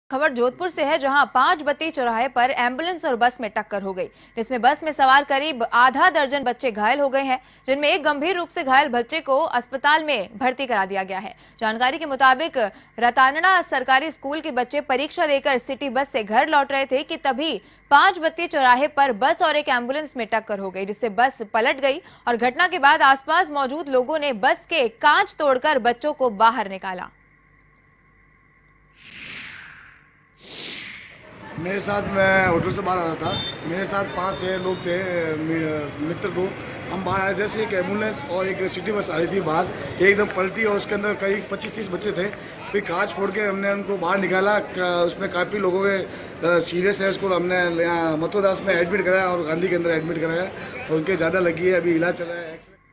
खबर जोधपुर से है, जहां 5 बत्ती चौराहे पर एम्बुलेंस और बस में टक्कर हो गई, जिसमें बस में सवार करीब आधा दर्जन बच्चे घायल हो गए हैं, जिनमें एक गंभीर रूप से घायल बच्चे को अस्पताल में भर्ती करा दिया गया है। जानकारी के मुताबिक रतानड़ा सरकारी स्कूल के बच्चे परीक्षा देकर सिटी बस से घर लौट रहे थे कि तभी 5 बत्ती चौराहे पर बस और एक एम्बुलेंस में टक्कर हो गई, जिससे बस पलट गई और घटना के बाद आसपास मौजूद लोगों ने बस के कांच तोड़कर बच्चों को बाहर निकाला। मेरे साथ, मैं होटल से बाहर आ रहा था, मेरे साथ 5-6 लोग थे, मित्र को। हम बाहर आए, जैसे एक एम्बुलेंस और एक सिटी बस आ रही थी बाहर, एकदम पलटी और उसके अंदर करीब 25-30 बच्चे थे। फिर कांच फोड़ के हमने उनको बाहर निकाला। उसमें काफ़ी लोगों के सीरियस है, उसको हमने यहाँ मथुरा दास में एडमिट कराया और गांधी के अंदर एडमिट कराया और उनके ज़्यादा लगी है, अभी इलाज चल रहा है।